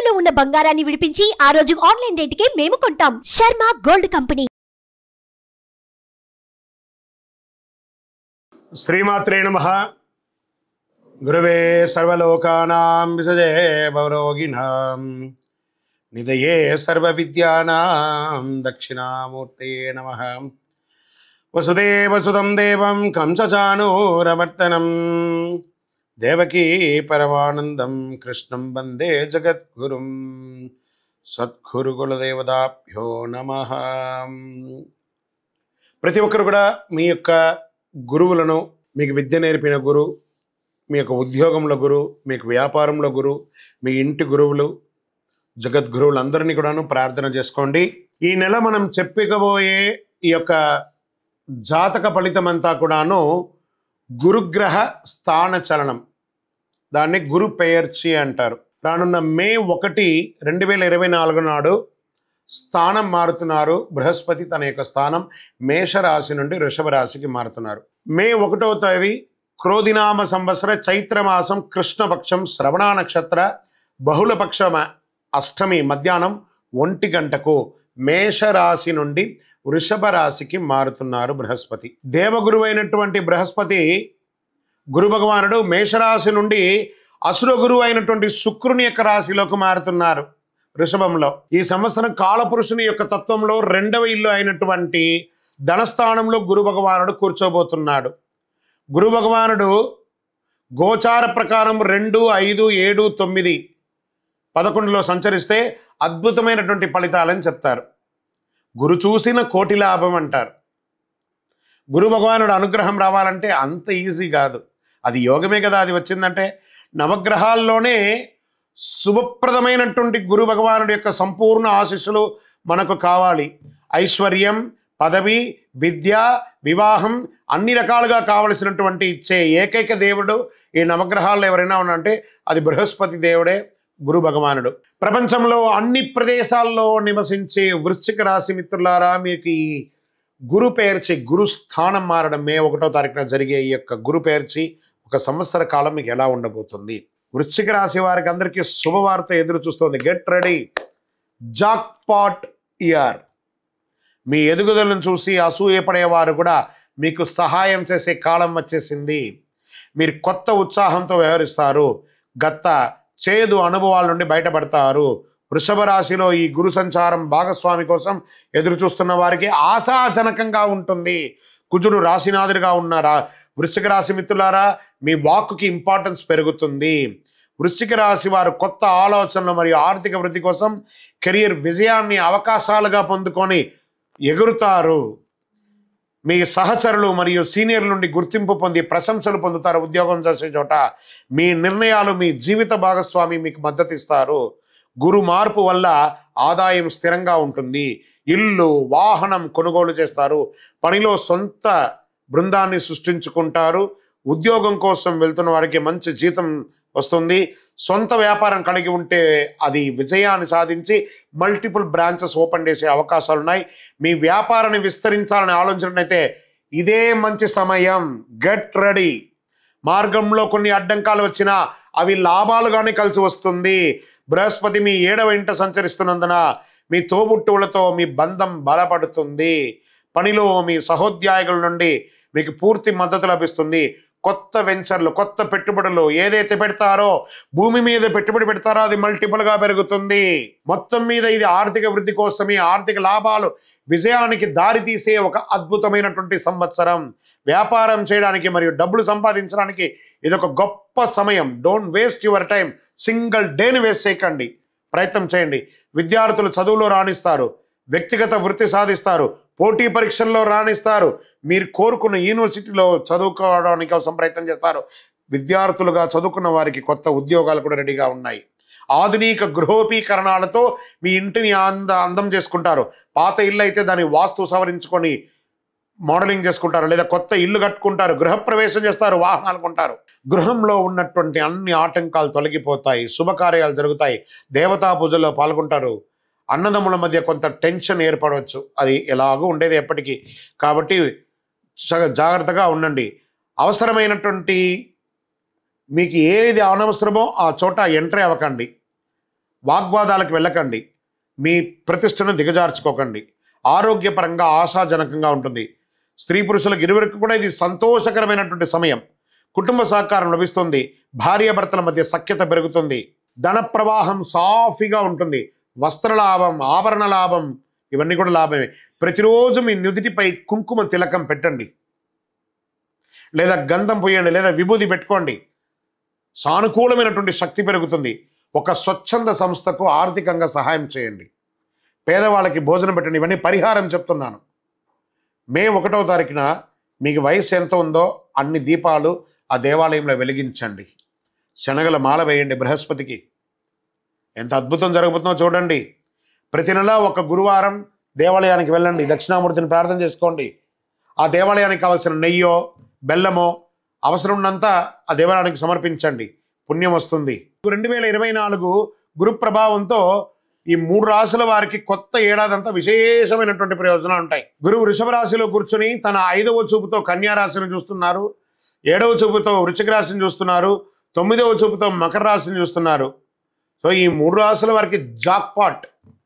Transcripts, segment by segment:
తాకట్టులో ఉన్న బంగారాన్ని విడిపించి ఆ రోజు ఆన్లైన్ రేటుకే మేము కొంటాం. Sharma gold company. శ్రీమాత్రే నమః. గురవే సర్వలోకానాం విసజే భవరోగిణాం నిదయే సర్వవిద్యానాం దక్షిణామూర్తే నమః. వసుదేవసుతం దేవం కంసచానూరమర్దనం దేవకీ పరమానందం కృష్ణం వందే జగద్గురుం. సద్గురు కులదేవతాభ్యో నమః. ప్రతి ఒక్కరు కూడా మీ యొక్క గురువులను, మీకు విద్య నేర్పిన గురు, మీ యొక్క ఉద్యోగంలో గురు, మీకు వ్యాపారంలో గురు, మీ ఇంటి గురువులు, జగద్గురువులందరినీ కూడాను ప్రార్థన చేసుకోండి. ఈ నెల మనం చెప్పుకోబోయే ఈ యొక్క జాతక ఫలితమంతా కూడాను గురుగ్రహ స్థాన చలనం, దాన్ని గురు పెయర్చి అంటారు. రానున్న మే 1, 2024 నాడు స్థానం మారుతున్నారు. బృహస్పతి తన యొక్క స్థానం మేషరాశి నుండి వృషభ రాశికి మారుతున్నారు. మే 1వ తేదీ క్రోధినామ సంవత్సర చైత్రమాసం కృష్ణపక్షం శ్రవణ నక్షత్ర బహుళపక్ష అష్టమి మధ్యాహ్నం 1 గంటకు మేషరాశి నుండి వృషభ రాశికి మారుతున్నారు బృహస్పతి. దేవగురువు అయినటువంటి బృహస్పతి గురు భగవానుడు మేషరాశి నుండి అసుర గురువు అయినటువంటి శుక్రుని యొక్క రాశిలోకి మారుతున్నారు వృషభంలో. ఈ సంవత్సరం కాలపురుషుని యొక్క తత్వంలో 2వ ఇల్లు అయినటువంటి ధనస్థానంలో గురు భగవానుడు కూర్చోబోతున్నాడు. గురు భగవానుడు గోచార ప్రకారం 2, 5, 7, 9, 11లో సంచరిస్తే అద్భుతమైనటువంటి ఫలితాలని చెప్తారు. గురు చూసిన కోటి లాభం అంటారు. గురు భగవానుడు అనుగ్రహం రావాలంటే అంత ఈజీ కాదు. అది యోగమే కదా. అది వచ్చిందంటే నవగ్రహాల్లోనే శుభప్రదమైనటువంటి గురు భగవానుడి యొక్క సంపూర్ణ ఆశీస్సులు మనకు కావాలి. ఐశ్వర్యం, పదవి, విద్య, వివాహం అన్ని రకాలుగా కావలసినటువంటి ఇచ్చే ఏకైక దేవుడు ఈ నవగ్రహాల్లో ఎవరైనా ఉన్నారంటే అది బృహస్పతి దేవుడే, గురు భగవానుడు. ప్రపంచంలో అన్ని ప్రదేశాల్లో నివసించే వృశ్చిక రాశి మిత్రులారా, మీకు ఈ గురు పేర్చి గురు స్థానం మారడం మే 1వ తారీఖున జరిగే ఈ యొక్క గురు పేర్చి 1 సంవత్సర కాలం మీకు ఎలా ఉండబోతుంది? వృశ్చిక రాశి వారికి అందరికీ శుభవార్త ఎదురు చూస్తుంది. Get ready, jackpot year. మీ ఎదుగుదలను చూసి అసూయపడేవారు కూడా మీకు సహాయం చేసే కాలం వచ్చేసింది. మీరు కొత్త ఉత్సాహంతో వ్యవహరిస్తారు. గత చేదు అనుభవాల నుండి బయటపడతారు. వృషభ రాశిలో ఈ గురు సంచారం భాగస్వామి కోసం ఎదురు చూస్తున్న వారికి ఆశాజనకంగా ఉంటుంది. కుజుడు రాశినాథుడిగా ఉన్న వృశ్చిక రాశి మిత్రులారా, మీ వాక్కుకి ఇంపార్టెన్స్ పెరుగుతుంది. వృశ్చిక రాశి వారు కొత్త ఆలోచనలు మరియు ఆర్థిక వృద్ధి కోసం కెరియర్ విజయాన్ని అవకాశాలుగా పొందుకొని ఎగురుతారు. మీ సహచరులు మరియు సీనియర్ల నుండి గుర్తింపు పొంది ప్రశంసలు పొందుతారు. ఉద్యోగం చేసే చోట మీ నిర్ణయాలు మీ జీవిత భాగస్వామి మీకు మద్దతు ఇస్తారు. గురు మార్పు వల్ల ఆదాయం స్థిరంగా ఉంటుంది. ఇల్లు, వాహనం కొనుగోలు చేస్తారు. పనిలో సొంత బృందాన్ని సృష్టించుకుంటారు. ఉద్యోగం కోసం వెళ్తున్న వారికి మంచి జీతం వస్తుంది. సొంత వ్యాపారం కలిగి ఉంటే అది విజయాన్ని సాధించి మల్టిపుల్ బ్రాంచెస్ ఓపెన్ చేసే అవకాశాలు ఉన్నాయి. మీ వ్యాపారాన్ని విస్తరించాలని ఆలోచించినట్లయితే ఇదే మంచి సమయం. Get ready. మార్గంలో కొన్ని అడ్డంకాలు వచ్చినా అవి లాభాలుగానే కలిసి వస్తుంది. బృహస్పతి మీ 7వ ఇంట సంచరిస్తున్నందున మీ తోబుట్టువులతో మీ బంధం బలపడుతుంది. పనిలో మీ సహోద్యోగుల నుండి మీకు పూర్తి మద్దతు లభిస్తుంది. కొత్త వెంచర్లు, కొత్త పెట్టుబడులు ఏదైతే పెడతారో, భూమి మీద పెట్టుబడి పెడతారో అది మల్టిపుల్గా పెరుగుతుంది. మొత్తం మీద ఇది ఆర్థిక వృద్ధి కోసమే, ఆర్థిక లాభాలు విజయానికి దారి తీసే ఒక అద్భుతమైనటువంటి సంవత్సరం. వ్యాపారం చేయడానికి మరియు డబ్బులు సంపాదించడానికి ఇది ఒక గొప్ప సమయం. Don't waste your time. Single డేని వేస్ట్ చేయకండి. ప్రయత్నం చేయండి. విద్యార్థులు చదువులో రాణిస్తారు. వ్యక్తిగత వృత్తి సాధిస్తారు. పోటీ పరీక్షల్లో రాణిస్తారు. మీరు కోరుకున్న యూనివర్సిటీలో చదువుకోవడానికి కోసం ప్రయత్నం చేస్తారు. విద్యార్థులుగా చదువుకున్న వారికి కొత్త ఉద్యోగాలు కూడా రెడీగా ఉన్నాయి. ఆధునిక గృహోపీకరణాలతో మీ ఇంటిని అందం చేసుకుంటారు. పాత ఇల్లు అయితే దాని వాస్తు సవరించుకొని మోడలింగ్ చేసుకుంటారు, లేదా కొత్త ఇల్లు కట్టుకుంటారు, గృహప్రవేశం చేస్తారు, వాహనాలు కొంటారు. గృహంలో ఉన్నటువంటి అన్ని ఆటంకాలు తొలగిపోతాయి. శుభకార్యాలు జరుగుతాయి. దేవతా పూజల్లో పాల్గొంటారు. అన్నదమ్ముల మధ్య కొంత టెన్షన్ ఏర్పడవచ్చు. అది ఎలాగూ ఉండేది ఎప్పటికీ. కాబట్టి జాగ్రత్తగా ఉండండి. అవసరమైనటువంటి మీకు ఏది అనవసరమో ఆ చోట ఎంట్రీ అవ్వకండి. వాగ్వాదాలకు వెళ్ళకండి. మీ ప్రతిష్టను దిగజార్చుకోకండి. ఆరోగ్యపరంగా ఆశాజనకంగా ఉంటుంది. స్త్రీ పురుషులకు ఇరువురికి కూడా ఇది సంతోషకరమైనటువంటి సమయం. కుటుంబ సహకారం లభిస్తుంది. భార్యాభర్తల మధ్య సఖ్యత పెరుగుతుంది. ధన ప్రవాహం సాఫీగా ఉంటుంది. వస్త్ర లాభం, ఆభరణ లాభం, ఇవన్నీ కూడా లాభమే. ప్రతిరోజు మీ నుదిటిపై కుంకుమ తిలకం పెట్టండి, లేదా గంధం పోయండి, లేదా విభూది పెట్టుకోండి. సానుకూలమైనటువంటి శక్తి పెరుగుతుంది. ఒక స్వచ్ఛంద సంస్థకు ఆర్థికంగా సహాయం చేయండి. పేదవాళ్ళకి భోజనం పెట్టండి. ఇవన్నీ పరిహారం చెప్తున్నాను. మే 1వ తారీఖున మీకు వయసు ఎంత ఉందో అన్ని దీపాలు ఆ దేవాలయంలో వెలిగించండి. శనగల మాల వేయండి బృహస్పతికి. ఎంత అద్భుతం జరగబోతుందో చూడండి. ప్రతి నెల ఒక గురువారం దేవాలయానికి వెళ్ళండి. దక్షిణామూర్తిని ప్రార్థన చేసుకోండి. ఆ దేవాలయానికి కావాల్సిన నెయ్యో బెల్లమో అవసరం ఉన్నంత ఆ దేవాలయానికి సమర్పించండి. పుణ్యం వస్తుంది. 2024 గురు ప్రభావంతో ఈ 3 రాశుల వారికి కొత్త ఏడాదంతా విశేషమైనటువంటి ప్రయోజనాలు ఉంటాయి. గురువు వృషభ రాశిలో కూర్చుని తన 5వ చూపుతో కన్యా రాశిని చూస్తున్నారు, 7వ చూపుతో వృశ్చిక రాశిని చూస్తున్నారు, 9వ చూపుతో మకర రాశిని చూస్తున్నారు. సో ఈ 3 రాశుల వారికి జాక్పాట్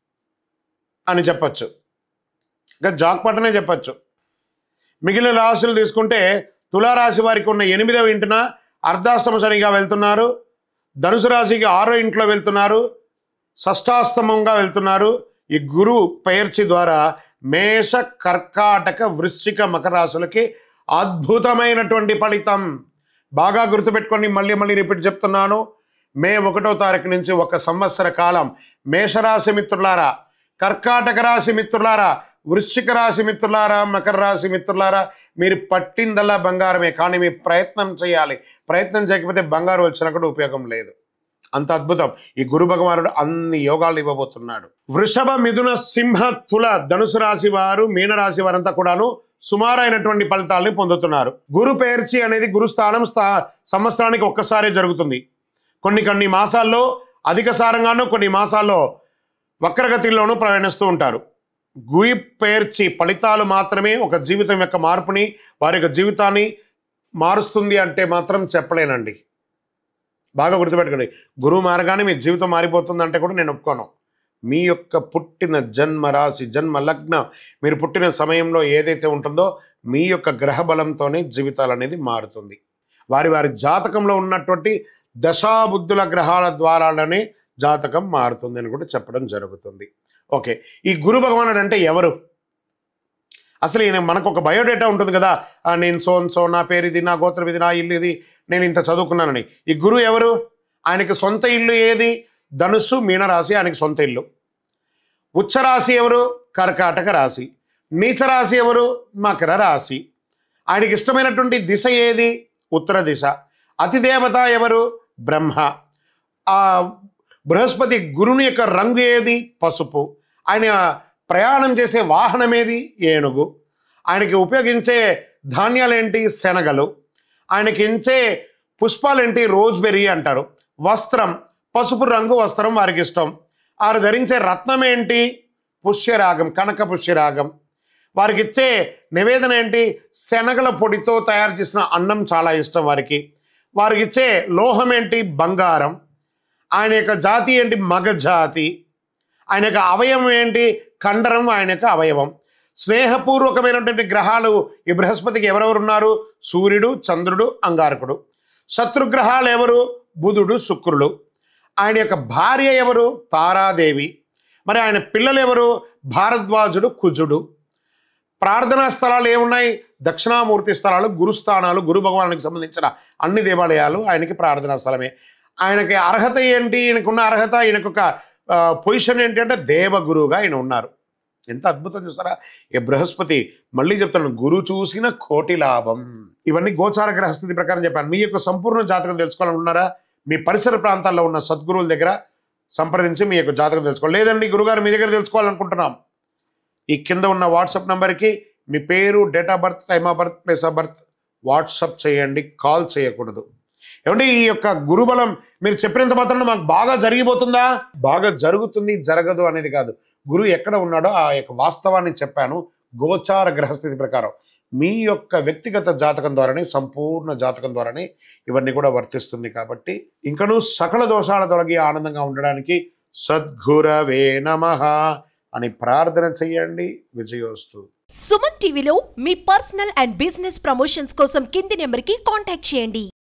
అని చెప్పచ్చు. ఇంకా జాక్పాట్ అనే చెప్పచ్చు. మిగిలిన రాశులు తీసుకుంటే తులారాశి వారికి ఉన్న 8వ ఇంటిన అర్ధాష్టమ శనిగా వెళ్తున్నారు. ధనుసు రాశికి 6వ ఇంట్లో వెళ్తున్నారు. షష్టాష్టమంగా వెళ్తున్నారు. ఈ గురు పెయర్చి ద్వారా మేష, కర్కాటక, వృశ్చిక, మకర రాశులకి అద్భుతమైనటువంటి ఫలితం. బాగా గుర్తుపెట్టుకొని మళ్ళీ రిపీట్ చెప్తున్నాను. మే 1వ తారీఖు నుంచి 1 సంవత్సర కాలం మేషరాశి మిత్రులారా, కర్కాటక రాశి మిత్రులారా, వృశ్చిక రాశి మిత్రులారా, మకర రాశి మిత్రులారా, మీరు పట్టిందల్లా బంగారమే. కానీ మీ ప్రయత్నం చేయాలి. ప్రయత్నం చేయకపోతే బంగారు వచ్చినా కూడా ఉపయోగం లేదు. అంత అద్భుతం. ఈ గురు భగవానుడు అన్ని యోగాలు ఇవ్వబోతున్నాడు. వృషభ, మిథున, సింహ, తుల, ధనుసు రాశి వారు, మీనరాశి వారంతా కూడాను సుమారైనటువంటి ఫలితాలని పొందుతున్నారు. గురు పెయర్చి అనేది గురుస్థానం సంవత్సరానికి ఒక్కసారే జరుగుతుంది. కొన్ని మాసాల్లో అధిక సారంగానూ, కొన్ని మాసాల్లో వక్రగతిలోనూ ప్రయాణిస్తూ ఉంటారు. గురు పెయర్చి ఫలితాలు మాత్రమే ఒక జీవితం యొక్క మార్పుని, వారి యొక్క జీవితాన్ని మారుస్తుంది అంటే మాత్రం చెప్పలేనండి. బాగా గుర్తుపెట్టుకోండి. గురువు మారగానే మీ జీవితం మారిపోతుందంటే కూడా నేను ఒప్పుకోను. మీ యొక్క పుట్టిన జన్మ రాశి, జన్మ లగ్నం, మీరు పుట్టిన సమయంలో ఏదైతే ఉంటుందో మీ యొక్క గ్రహ బలంతోనే జీవితాలు అనేది మారుతుంది. వారి జాతకంలో ఉన్నటువంటి దశాబుద్ధుల గ్రహాల ద్వారానే జాతకం మారుతుంది అని కూడా చెప్పడం జరుగుతుంది. ఓకే, ఈ గురు భగవానుడు అంటే ఎవరు? అసలు ఈయన మనకు ఒక బయోడేటా ఉంటుంది కదా. నేను సో నా పేరు ఇది, నా గోత్రం ఇది, నా ఇల్లు ఇది, నేను ఇంత చదువుకున్నానని. ఈ గురువు ఎవరు? ఆయనకి సొంత ఇల్లు ఏది? ధనుస్సు, మీనరాశి ఆయనకి సొంత ఇల్లు. ఉచ్చరాశి ఎవరు? కర్కాటక రాశి. నీచరాశి ఎవరు? మకర రాశి. ఆయనకి ఇష్టమైనటువంటి దిశ ఏది? ఉత్తర దిశ. అతిదేవత ఎవరు? బ్రహ్మ. ఆ బృహస్పతి గురుని యొక్క రంగు ఏది? పసుపు. ఆయన ప్రయాణం చేసే వాహనం ఏది? ఏనుగు. ఆయనకి ఉపయోగించే ధాన్యాలేంటి? శనగలు. ఆయనకి ఇచ్చే పుష్పాలేంటి? రోజ్బెర్రీ అంటారు. వస్త్రం పసుపు రంగు వస్త్రం వారికి ఇష్టం. వారు ధరించే రత్నం ఏంటి? పుష్యరాగం, కనక పుష్యరాగం. వారికి ఇచ్చే నివేదన ఏంటి? శనగల పొడితో తయారు చేసిన అన్నం చాలా ఇష్టం వారికి. వారికి ఇచ్చే లోహం ఏంటి? బంగారం. ఆయన యొక్క జాతి ఏంటి? మగ జాతి. ఆయన యొక్క అవయవం ఏంటి? కండరం ఆయన యొక్క అవయవం. స్నేహపూర్వకమైనటువంటి గ్రహాలు ఈ బృహస్పతికి ఎవరెవరు ఉన్నారు? సూర్యుడు, చంద్రుడు, అంగారకుడు. శత్రుగ్రహాలు ఎవరు? బుధుడు, శుక్రుడు. ఆయన యొక్క భార్య ఎవరు? తారాదేవి. మరి ఆయన పిల్లలు ఎవరు? భారద్వాజుడు, కుజుడు. ప్రార్థనా స్థలాలు ఏమున్నాయి? దక్షిణామూర్తి స్థలాలు, గురుస్థానాలు. గురు భగవానునికి సంబంధించిన అన్ని దేవాలయాలు ఆయనకి ప్రార్థనా స్థలమే. ఆయనకి అర్హత ఏంటి? ఈయనకున్న అర్హత, ఈయనకొక పొజిషన్ ఏంటి అంటే దేవగురువుగా ఆయన ఉన్నారు. ఎంత అద్భుతం చూస్తారా? ఈ బృహస్పతి, మళ్ళీ చెప్తాను, గురు చూసిన కోటి లాభం. ఇవన్నీ గోచార గ్రహస్థితి ప్రకారం చెప్పాను. మీ యొక్క సంపూర్ణ జాతకం తెలుసుకోవాలనుకున్నారా? మీ పరిసర ప్రాంతాల్లో ఉన్న సద్గురువుల దగ్గర సంప్రదించి మీ యొక్క జాతకం తెలుసుకోవాలి. లేదండి గురుగారు మీ దగ్గర తెలుసుకోవాలనుకుంటున్నాం, ఈ కింద ఉన్న వాట్సాప్ నెంబర్కి మీ పేరు, date of birth, time of birth, place of birth WhatsApp చేయండి. కాల్ చేయకూడదు. ఏమంటే ఈ యొక్క గురుబలం మీరు చెప్పినంత మాత్రం మాకు బాగా జరిగిపోతుందా? బాగా జరుగుతుంది, జరగదు అనేది కాదు. గురువు ఎక్కడ ఉన్నాడో ఆ యొక్క వాస్తవాన్ని చెప్పాను. గోచార గ్రహస్థితి ప్రకారం మీ యొక్క వ్యక్తిగత జాతకం ద్వారానే, సంపూర్ణ జాతకం ద్వారానే ఇవన్నీ కూడా వర్తిస్తుంది. కాబట్టి ఇంకనూ సకల దోషాల తొలగి ఆనందంగా ఉండడానికి సద్గురవే నమః అని ప్రార్థన చేయండి. విజయోస్తు. సుమన్ టీవీలో మీ పర్సనల్ అండ్ బిజినెస్ ప్రమోషన్స్ కోసం కింది నెంబర్కి కాంటాక్ట్ చేయండి.